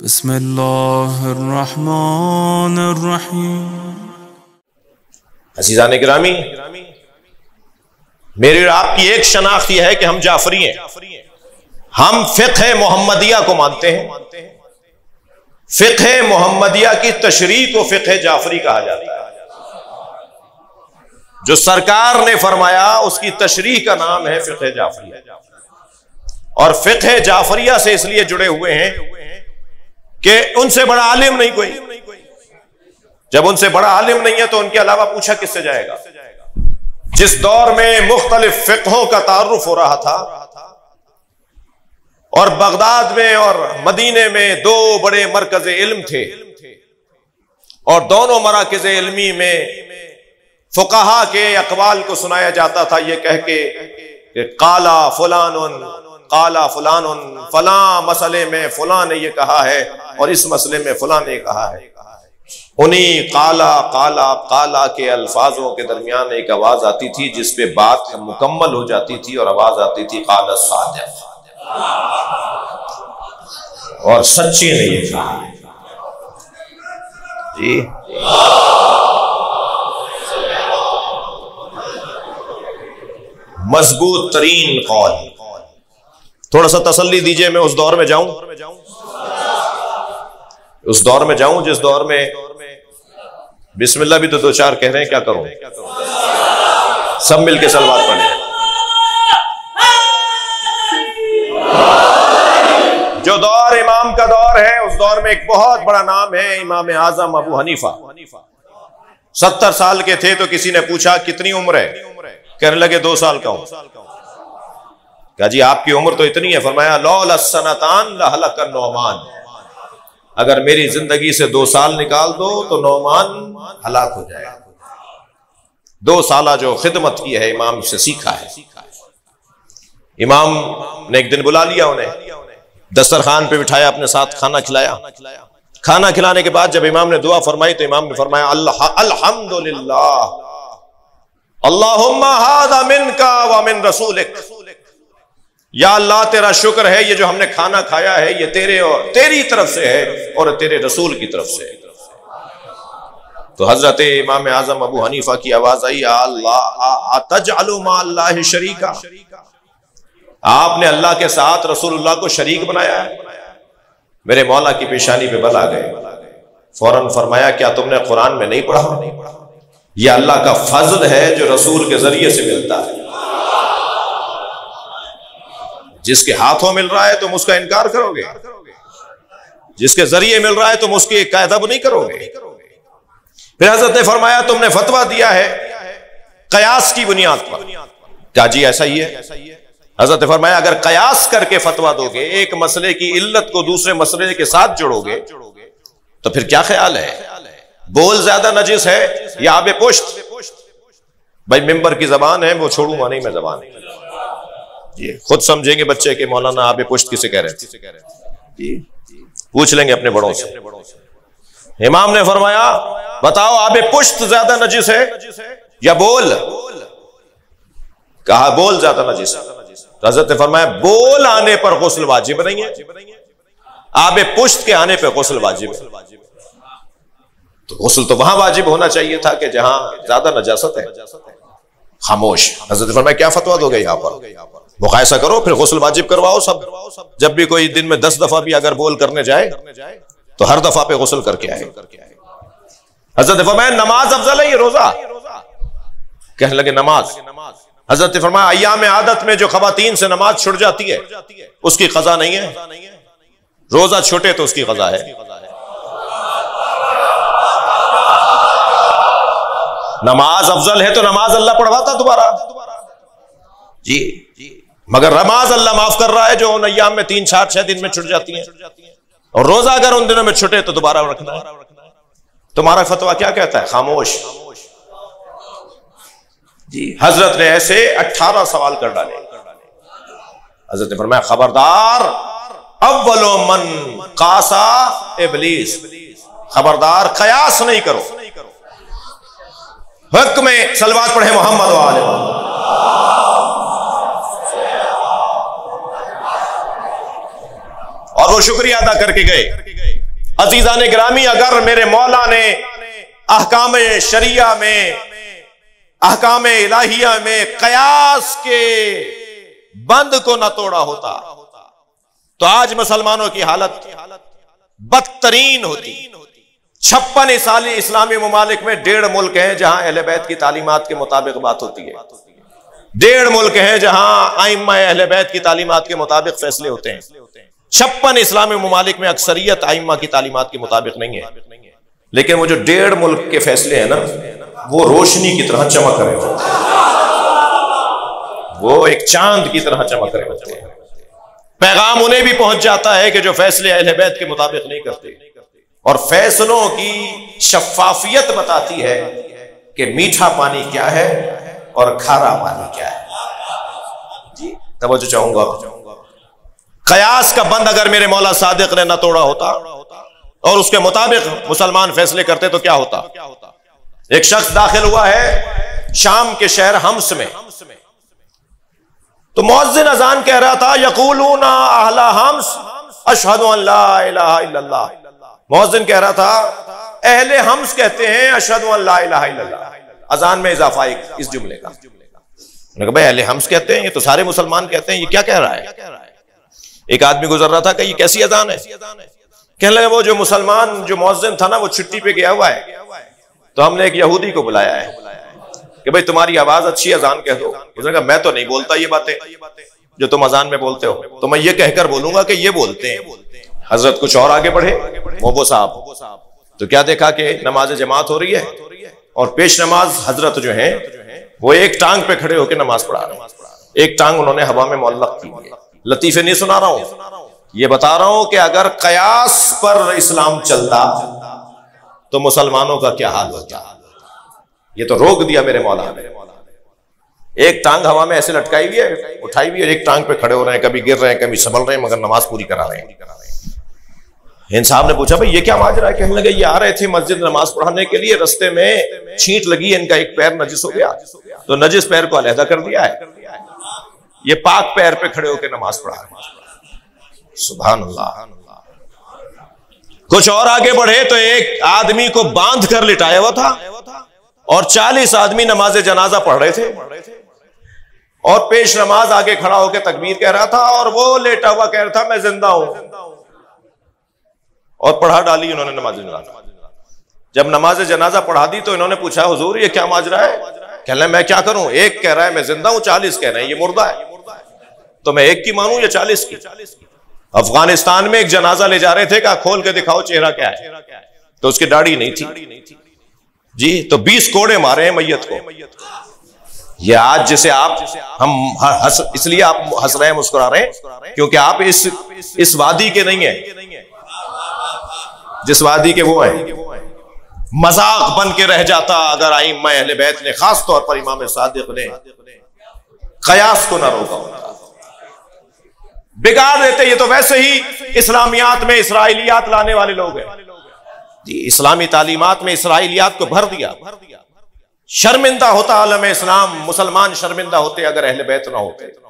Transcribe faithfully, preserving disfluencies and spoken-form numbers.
بسم اللہ الرحمن الرحیم۔ عزیزان گرامی، میری اور آپ کی ایک شناخت یہ ہے کہ ہم جعفری ہیں، ہم فقہ محمدیہ کو مانتے ہیں۔ فقہ محمدیہ کی تشریح کو فقہ جعفری کہا جاتا ہے۔ جو سرکار نے فرمایا اس کی تشریح کا نام ہے فقہ جعفری، اور فقہ جعفریہ سے اس لیے جڑے ہوئے ہیں کہ ان سے بڑا عالم نہیں کوئی۔ جب ان سے بڑا عالم نہیں ہے تو ان کے علاوہ پوچھا کس سے جائے گا؟ جس دور میں مختلف فقہوں کا تعارف ہو رہا تھا، اور بغداد میں اور مدینے میں دو بڑے مرکز علم تھے، اور دونوں مراکز علمی میں فقہا کے اقوال کو سنایا جاتا تھا یہ کہہ کے کہ قالا فلان قالا فلان، فلاں مسئلے میں فلاں نے یہ کہا ہے اور اس مسئلے میں فلاں نے کہا ہے۔ انہی قالا قالا قالا کے الفاظوں کے درمیان ایک آواز آتی تھی جس پہ بات مکمل ہو جاتی تھی، اور آواز آتی تھی قال الصادق، اور سچی نے یہ کہا جی۔ مضبوط ترین قول۔ تھوڑا سا تسلی دیجئے، میں اس دور میں جاؤں اس دور میں جاؤں جس دور میں بسم اللہ بھی تو دو چار کہہ رہے ہیں، کیا کروں؟ سب مل کے صلوات پڑھیں۔ جو دور امام کا دور ہے، اس دور میں ایک بہت بڑا نام ہے امام اعظم ابو حنیفہ۔ ستر سال کے تھے تو کسی نے پوچھا کتنی عمر ہے؟ کہنے لگے دو سال کا ہوں۔ کہا جی آپ کی عمر تو اتنی ہے؟ فرمایا لولا السنتان لہلک النعمان، اگر میری زندگی سے دو سال نکال دو تو نعمان ہلاک ہو جائے گا۔ دو سالہ جو خدمت کی ہے امام سے سیکھا ہے۔ امام نے ایک دن بلا لیا انہیں، دسترخوان پہ بٹھایا، اپنے ساتھ کھانا کھلایا۔ کھانا کھلانے کے بعد جب امام نے دعا فرمائی تو امام نے فرمایا اللہ الحمدللہ اللہم ھذا منک ومن رسولک، یا اللہ تیرا شکر ہے یہ جو ہم نے کھانا کھایا ہے یہ تیرے اور تیری طرف سے ہے اور تیرے رسول کی طرف سے ہے۔ تو حضرت امام اعظم ابو حنیفہ کی آواز آئی اللہ اتجعل مع اللہ شریکا، آپ نے اللہ کے ساتھ رسول اللہ کو شریک بنایا ہے؟ میرے مولا کی پیشانی پہ بل آ گئے۔ فوراً فرمایا کیا تم نے قرآن میں نہیں پڑھا؟ یہ اللہ کا فضل ہے جو رسول کے ذریعے سے ملتا ہے۔ جس کے ہاتھوں مل رہا ہے تم اس کا انکار کرو گے؟ جس کے ذریعے مل رہا ہے تم اس کی قیادب نہیں کرو گے؟ پھر حضرت نے فرمایا تم نے فتویٰ دیا ہے قیاس کی بنیاد پر۔ کہا جی ایسا ہی ہے۔ حضرت نے فرمایا اگر قیاس کر کے فتویٰ دو گے، ایک مسئلے کی علت کو دوسرے مسئلے کے ساتھ جوڑو گے، تو پھر کیا خیال ہے؟ بول زیادہ نجس ہے یا آب پشت؟ بھائی ممبر کی زبان ہے وہ چھوڑوں گا نہیں میں زبان، یہ خود سمجھیں گے بچے کہ مولانا آب پشت کسے کہہ رہے ہیں، پوچھ لیں گے اپنے بڑوں سے۔ امام نے فرمایا بتاؤ آب پشت زیادہ نجس ہے یا بول؟ کہا بول زیادہ نجس ہے۔ حضرت نے فرمایا بول آنے پر غسل واجب نہیں ہے، آب پشت کے آنے پہ غسل واجب ہے۔ تو غسل تو وہاں واجب ہونا چاہیے تھا کہ جہاں زیادہ نجاست ہے۔ خاموش۔ حضرت نے فرمایا کیا فتویٰ دو گے یہاں پر؟ مقایسہ کرو پھر غسل واجب کرواؤ سب۔ جب بھی کوئی دن میں دس دفعہ بھی اگر بول کرنے جائے تو ہر دفعہ پہ غسل کر کے آئے۔ حضرت نے فرمایا نماز افضل ہے یہ روزہ؟ کہنے لگے نماز۔ حضرت نے فرمایا ایام عادت میں جو خواتین سے نماز چھوٹ جاتی ہے اس کی قضا نہیں ہے، روزہ چھوٹے تو اس کی قضا ہے۔ نماز افضل ہے تو نماز اللہ پڑھواتا دوبارہ جی، مگر نماز اللہ معاف کر رہا ہے جو ان ایام میں تین چار چھ دن میں چھٹ جاتی ہیں، اور روزہ اگر ان دنوں میں چھٹے تو دوبارہ رکھنا ہے۔ تمہارا فتویٰ کیا کہتا ہے؟ خاموش جی۔ حضرت نے ایسے اٹھارہ سوال کر ڈالے۔ حضرت نے فرمایا خبردار اول من قاسا ابلیس، خبردار قیاس نہیں کرو۔ حق میں صلوات پڑھے محمد و آل محمد۔ اور وہ شکریہ ادا کر کے گئے عزیزان گرامی، اگر میرے مولا نے احکام شریعہ میں، احکام الہیہ میں قیاس کے بند کو نہ توڑا ہوتا تو آج مسلمانوں کی حالت بدترین ہوتی۔ چھپن سالی اسلامی ممالک میں ڈیڑھ ملک ہیں جہاں اہل بیت کی تعلیمات کے مطابق بات ہوتی ہے، ڈیڑھ ملک ہیں جہاں ائمہ اہل بیت کی تعلیمات کے مطابق فیصلے ہوتے ہیں۔ چھپن اسلامی ممالک میں اکثریت ائمہ کی تعلیمات کے مطابق نہیں ہے، لیکن وہ جو ڈیڑھ ملک کے فیصلے ہیں نا، وہ روشنی کی طرح چمک رہے ہوتے ہیں، وہ ایک چاند کی طرح چمک رہے ہوتے ہیں۔ پیغام انہیں بھی پہنچ جاتا ہے کہ جو فیصلے اہل بیت کے مطابق نہیں کرتے، اور فیصلوں کی شفافیت بتاتی ہے کہ میٹھا پانی کیا ہے اور کھارا پانی کیا ہے۔ جی توجہ چاہوں گا، قیاس کا بند اگر میرے مولا صادق نے نہ توڑا ہوتا اور اس کے مطابق مسلمان فیصلے کرتے تو کیا ہوتا؟ ایک شخص داخل ہوا ہے شام کے شہر حمص میں، تو مؤذن اذان کہہ رہا تھا یقولون اہل حمص اشہد ان لا الہ الا اللہ، مؤذن کہہ رہا تھا اہل حمص کہتے ہیں اشہد ان لا الہ الا اللہ، اذان میں اضافہ اس جملے کا۔ انہوں نے کہا بھائی اہل حمص کہتے ہیں، یہ تو سارے مسلمان کہتے ہیں، یہ کیا کہہ رہا ہے؟ ایک آدمی گزر رہا تھا کہ یہ کیسی اذان ہے؟ کہنے لگے وہ جو مسلمان جو مؤذن تھا نا وہ چھٹی پہ گیا ہوا ہے، تو ہم نے ایک یہودی کو بلایا ہے کہ بھائی تمہاری آواز اچھی اذان کہہ دو۔ اس نے کہا میں تو نہیں بولتا یہ باتیں جو تم اذان میں بولتے ہو، تو میں یہ کہہ کر بولوں گا کہ یہ بولتے ہیں۔ حضرت کچھ اور آگے بڑھے، محبو صاحب تو کیا دیکھا کہ نماز جماعت ہو رہی ہے اور پیش نماز حضرت جو ہیں وہ ایک ٹانگ پہ کھڑے ہو کے نماز پڑھا رہے ہیں، ایک ٹانگ انہوں نے ہوا میں معلق کی ہے۔ لطیفے نہیں سنا رہا ہوں، یہ بتا رہا ہوں کہ اگر قیاس پر اسلام چلتا تو مسلمانوں کا کیا حال ہوتا۔ یہ تو روک دیا میرے مولا نے، ایک ٹانگ ہوا میں ایسے لٹکائی ہوئی ہے، اٹھائی ہوئی ہے، ایک ٹانگ پہ کھڑے ہو رہے ہیں، کبھی گر رہے ہیں کبھی سنبھل رہے ہیں، مگر نماز پوری کرا رہے ہیں۔ ان صاحب نے پوچھا بھائی یہ کیا ماجرا ہے؟ کہنے لگے یہ آ رہے تھے مسجد نماز پڑھانے کے لیے، رستے میں چھینٹ لگی، ان کا ایک پیر نجس ہو گیا تو نجس پیر کو علیحدہ کر دیا ہے، یہ پاک پیر پہ کھڑے ہو کے نماز پڑھا رہے ہیں۔ سبحان اللہ۔ کچھ اور آگے بڑھے تو ایک آدمی کو باندھ کر لٹایا ہوا تھا اور چالیس آدمی نماز جنازہ پڑھ رہے تھے، اور پیش نماز آگے کھڑا ہو کے تکبیر کہہ رہا تھا اور وہ لیٹا ہوا کہہ رہا تھا میں زندہ ہوں، اور پڑھا ڈالی انہوں نے نماز جنازہ۔ جب نماز جنازہ پڑھا دی تو انہوں نے پوچھا حضور یہ کیا ماجرا ہے؟ کہنے لگے میں کیا کروں، ایک کہہ رہا ہے میں زندہ ہوں، چالیس کہہ رہے ہیں یہ مردہ ہے، تو میں ایک کی مانوں یا چالیس کی؟ افغانستان میں ایک جنازہ لے جا رہے تھے، کہا کھول کے دکھاؤ چہرہ کیا ہے، تو اس کی داڑھی نہیں تھی جی، تو بیس کوڑے مارے ہیں میت کو۔ یہ آج جسے آپ ہم اس لیے آپ ہنس رہے ہیں مسکرا رہے ہیں کیونکہ آپ اس اس وادی کے نہیں ہیں جس وادی کے وہ ہیں۔ مذاق بن کے رہ جاتا اگر ائمہ اہل بیت نے، خاص طور پر امام صادق نے قیاس کو نہ روکا ہوتا، بگاڑ دیتے۔ یہ تو ویسے ہی اسلامیات میں اسرائیلیات لانے والے لوگ ہیں جی، اسلامی تعلیمات میں اسرائیلیات کو بھر دیا۔ شرمندہ ہوتا عالم اسلام، مسلمان شرمندہ ہوتے اگر اہل بیت نہ ہوتے۔